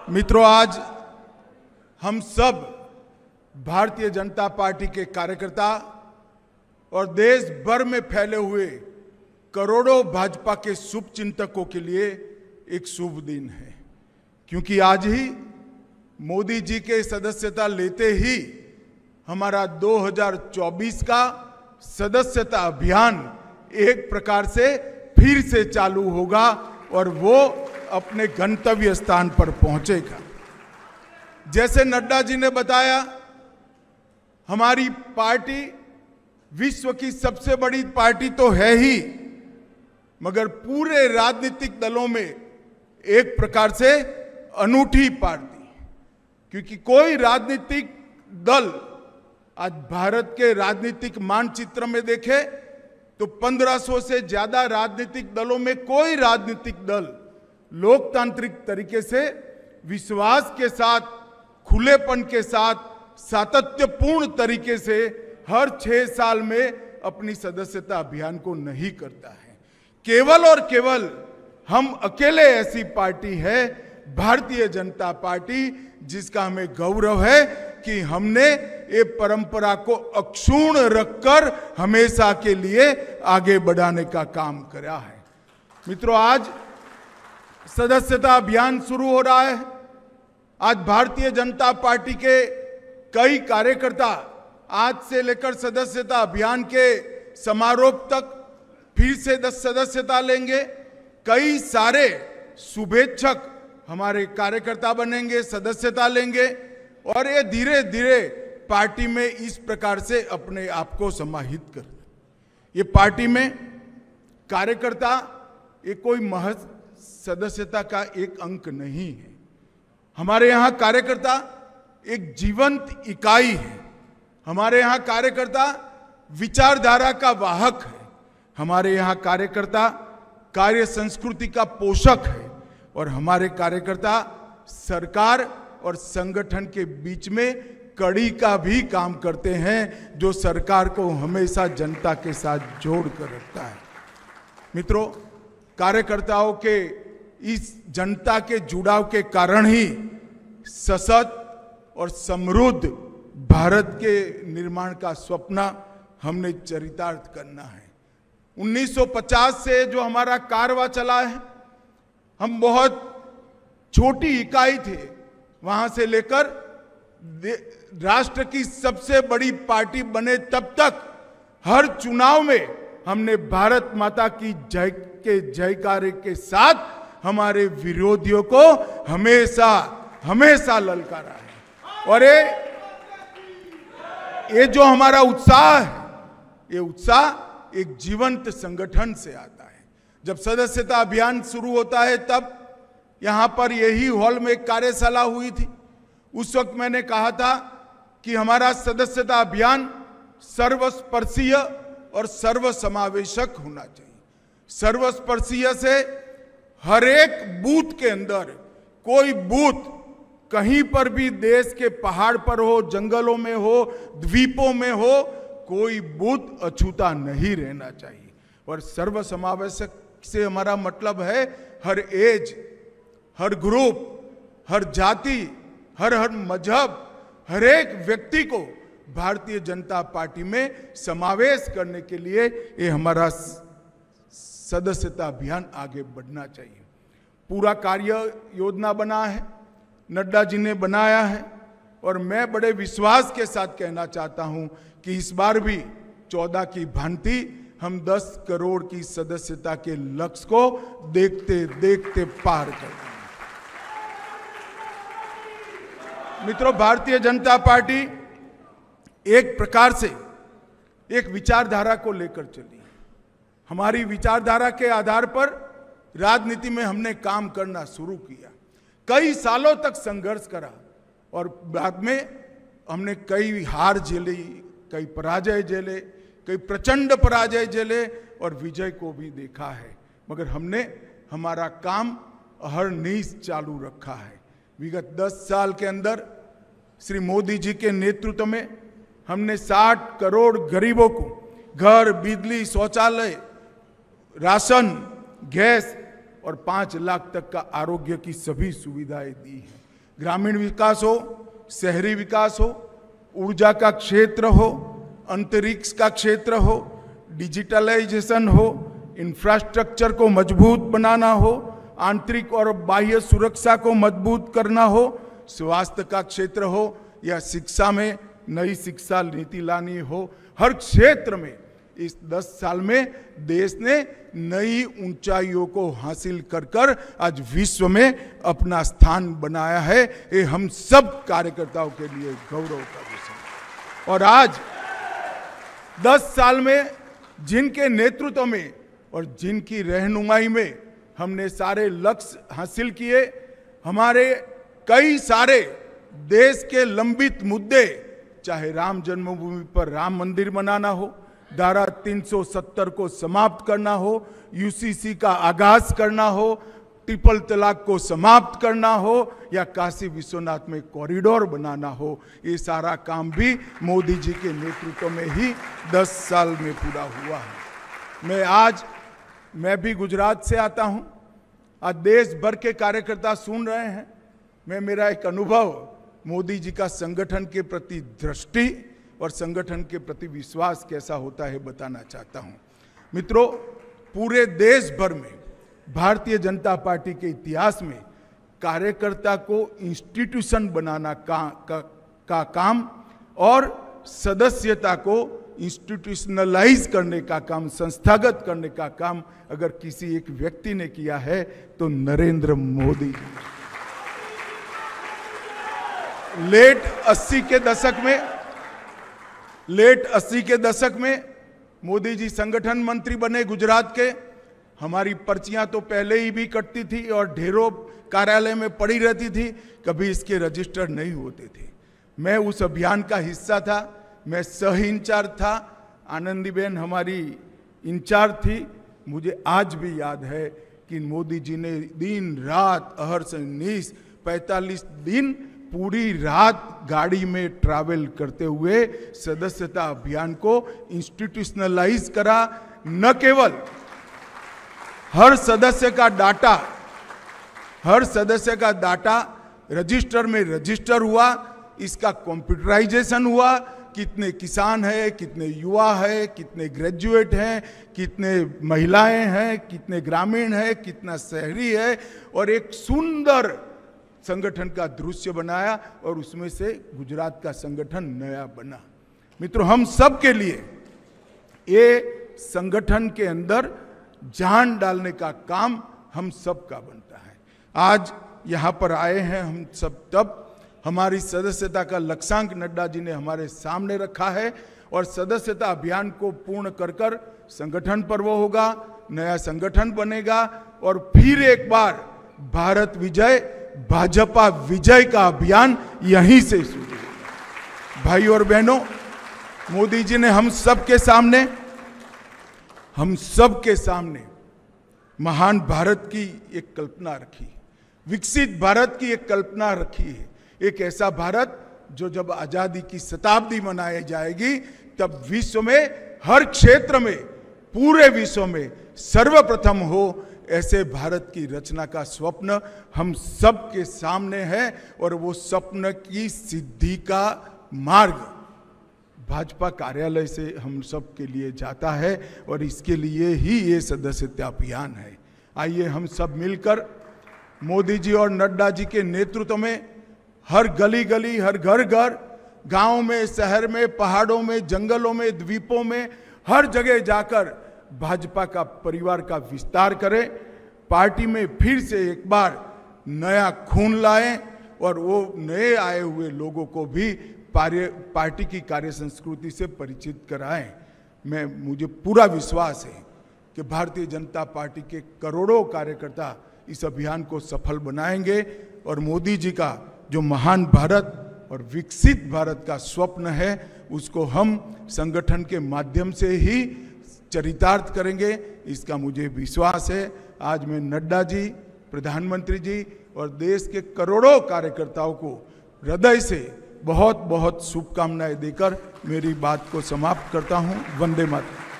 मित्रों, आज हम सब भारतीय जनता पार्टी के कार्यकर्ता और देश भर में फैले हुए करोड़ों भाजपा के शुभ चिंतकों के लिए एक शुभ दिन है, क्योंकि आज ही मोदी जी के सदस्यता लेते ही हमारा 2024 का सदस्यता अभियान एक प्रकार से फिर से चालू होगा और वो अपने गंतव्य स्थान पर पहुंचेगा। जैसे नड्डा जी ने बताया, हमारी पार्टी विश्व की सबसे बड़ी पार्टी तो है ही, मगर पूरे राजनीतिक दलों में एक प्रकार से अनूठी पार्टी, क्योंकि कोई राजनीतिक दल आज भारत के राजनीतिक मानचित्र में देखे तो 1500 से ज्यादा राजनीतिक दलों में कोई राजनीतिक दल लोकतांत्रिक तरीके से विश्वास के साथ, खुलेपन के साथ, सातत्यपूर्ण तरीके से हर 6 साल में अपनी सदस्यता अभियान को नहीं करता है। केवल और केवल हम अकेले ऐसी पार्टी है, भारतीय जनता पार्टी, जिसका हमें गौरव है कि हमने ये परंपरा को अक्षुण्ण रखकर हमेशा के लिए आगे बढ़ाने का काम करा है। मित्रों, आज सदस्यता अभियान शुरू हो रहा है। आज भारतीय जनता पार्टी के कई कार्यकर्ता आज से लेकर सदस्यता अभियान के समारोह तक फिर से सदस्यता लेंगे। कई सारे शुभेच्छक हमारे कार्यकर्ता बनेंगे, सदस्यता लेंगे और ये धीरे धीरे पार्टी में इस प्रकार से अपने आप को समाहित कर। ये पार्टी में कार्यकर्ता ये कोई महज सदस्यता का एक अंक नहीं है। हमारे यहाँ कार्यकर्ता एक जीवंत इकाई है। हमारे यहाँ कार्यकर्ता विचारधारा का वाहक है। हमारे यहाँ कार्यकर्ता कार्य संस्कृति का पोषक है और हमारे कार्यकर्ता सरकार और संगठन के बीच में कड़ी का भी काम करते हैं, जो सरकार को हमेशा जनता के साथ जोड़ कर रखता है। मित्रों, कार्यकर्ताओं के इस जनता के जुड़ाव के कारण ही सशक्त और समृद्ध भारत के निर्माण का स्वप्न हमने चरितार्थ करना है। 1950 से जो हमारा कारवां चला है, हम बहुत छोटी इकाई थे, वहां से लेकर राष्ट्र की सबसे बड़ी पार्टी बने तब तक हर चुनाव में हमने भारत माता की जय के जयकारे के साथ हमारे विरोधियों को हमेशा हमेशा ललकारा है। और ये जो हमारा उत्साह है, ये उत्साह एक जीवंत संगठन से आता है। जब सदस्यता अभियान शुरू होता है तब यहां पर यही हॉल में एक कार्यशाला हुई थी। उस वक्त मैंने कहा था कि हमारा सदस्यता अभियान सर्वस्पर्शीय और सर्वसमावेशक होना चाहिए। सर्वस्पर्शीय से हर एक बूथ के अंदर, कोई बूथ कहीं पर भी देश के पहाड़ पर हो, जंगलों में हो, द्वीपों में हो, कोई बूथ अछूता नहीं रहना चाहिए। और सर्वसमावेशक से हमारा मतलब है हर एज, हर ग्रुप, हर जाति, हर मजहब, हर एक व्यक्ति को भारतीय जनता पार्टी में समावेश करने के लिए ये हमारा सदस्यता अभियान आगे बढ़ना चाहिए। पूरा कार्य योजना बना है, नड्डा जी ने बनाया है और मैं बड़े विश्वास के साथ कहना चाहता हूं कि इस बार भी 14 की भांति हम 10 करोड़ की सदस्यता के लक्ष्य को देखते देखते पार कर देंगे। मित्रों, भारतीय जनता पार्टी एक प्रकार से एक विचारधारा को लेकर चली। हमारी विचारधारा के आधार पर राजनीति में हमने काम करना शुरू किया। कई सालों तक संघर्ष करा और बाद में हमने कई हार झेली, कई पराजय झेले, कई प्रचंड पराजय झेले और विजय को भी देखा है, मगर हमने हमारा काम अहरनिश चालू रखा है। विगत 10 साल के अंदर श्री मोदी जी के नेतृत्व में हमने 60 करोड़ गरीबों को घर, बिजली, शौचालय, राशन, गैस और 5 लाख तक का आरोग्य की सभी सुविधाएं दी हैं। ग्रामीण विकास हो, शहरी विकास हो, ऊर्जा का क्षेत्र हो, अंतरिक्ष का क्षेत्र हो, डिजिटलाइजेशन हो, इंफ्रास्ट्रक्चर को मजबूत बनाना हो, आंतरिक और बाह्य सुरक्षा को मजबूत करना हो, स्वास्थ्य का क्षेत्र हो या शिक्षा में नई शिक्षा नीति लानी हो, हर क्षेत्र में इस 10 साल में देश ने नई ऊंचाइयों को हासिल कर आज विश्व में अपना स्थान बनाया है। ये हम सब कार्यकर्ताओं के लिए गौरव का विषय है। और आज 10 साल में जिनके नेतृत्व में और जिनकी रहनुमाई में हमने सारे लक्ष्य हासिल किए, हमारे कई सारे देश के लंबित मुद्दे, चाहे राम जन्मभूमि पर राम मंदिर बनाना हो, धारा 370 को समाप्त करना हो, यूसीसी का आगाज करना हो, ट्रिपल तलाक को समाप्त करना हो या काशी विश्वनाथ में कॉरिडोर बनाना हो, ये सारा काम भी मोदी जी के नेतृत्व में ही 10 साल में पूरा हुआ है। मैं भी गुजरात से आता हूं। आज देश भर के कार्यकर्ता सुन रहे हैं। मेरा एक अनुभव मोदी जी का संगठन के प्रति दृष्टि और संगठन के प्रति विश्वास कैसा होता है बताना चाहता हूं। मित्रों, पूरे देश भर में भारतीय जनता पार्टी के इतिहास में कार्यकर्ता को इंस्टीट्यूशन बनाना का काम और सदस्यता को इंस्टीट्यूशनलाइज करने का काम, संस्थागत करने का काम अगर किसी एक व्यक्ति ने किया है तो नरेंद्र मोदी जी। लेट 80 के दशक में मोदी जी संगठन मंत्री बने गुजरात के। हमारी पर्चियां तो पहले ही भी कटती थी और ढेरों कार्यालय में पड़ी रहती थी, कभी इसके रजिस्टर नहीं होते थे। मैं उस अभियान का हिस्सा था, मैं सह इंचार्ज था, आनंदीबेन हमारी इंचार्ज थी। मुझे आज भी याद है कि मोदी जी ने दिन रात अहर्ष निश 45 दिन पूरी रात गाड़ी में ट्रैवल करते हुए सदस्यता अभियान को इंस्टीट्यूशनलाइज करा। न केवल हर सदस्य का डाटा रजिस्टर में रजिस्टर हुआ, इसका कंप्यूटराइजेशन हुआ। कितने किसान हैं, कितने युवा हैं, कितने ग्रेजुएट हैं, कितने महिलाएं हैं, कितने ग्रामीण हैं, कितना शहरी है, और एक सुंदर संगठन का दृश्य बनाया और उसमें से गुजरात का संगठन नया बना। मित्रों, हम सब के लिए ये संगठन के अंदर जान डालने का काम हम सब का बनता है। आज यहाँ पर आए हैं हम सब, तब हमारी सदस्यता का लक्ष्यांक नड्डा जी ने हमारे सामने रखा है और सदस्यता अभियान को पूर्ण कर संगठन पर्व होगा, नया संगठन बनेगा और फिर एक बार भारत विजय, भाजपा विजय का अभियान यहीं से शुरू होगा। भाई और बहनों, मोदी जी ने हम सबके सामने महान भारत की एक कल्पना रखी, विकसित भारत की एक कल्पना रखी है। एक ऐसा भारत जो जब आजादी की शताब्दी मनाई जाएगी तब विश्व में, हर क्षेत्र में, पूरे विश्व में सर्वप्रथम हो, ऐसे भारत की रचना का स्वप्न हम सब के सामने है। और वो स्वप्न की सिद्धि का मार्ग भाजपा कार्यालय से हम सब के लिए जाता है और इसके लिए ही ये सदस्यता अभियान है। आइए हम सब मिलकर मोदी जी और नड्डा जी के नेतृत्व में हर गली गली, हर घर घर, गांव में, शहर में, पहाड़ों में, जंगलों में, द्वीपों में, हर जगह जाकर भाजपा का परिवार का विस्तार करें, पार्टी में फिर से एक बार नया खून लाएं और वो नए आए हुए लोगों को भी पार्टी की कार्य संस्कृति से परिचित कराएं। मुझे पूरा विश्वास है कि भारतीय जनता पार्टी के करोड़ों कार्यकर्ता इस अभियान को सफल बनाएंगे और मोदी जी का जो महान भारत और विकसित भारत का स्वप्न है उसको हम संगठन के माध्यम से ही चरितार्थ करेंगे, इसका मुझे विश्वास है। आज मैं नड्डा जी, प्रधानमंत्री जी और देश के करोड़ों कार्यकर्ताओं को हृदय से बहुत बहुत शुभकामनाएं देकर मेरी बात को समाप्त करता हूं। वंदे मातरम।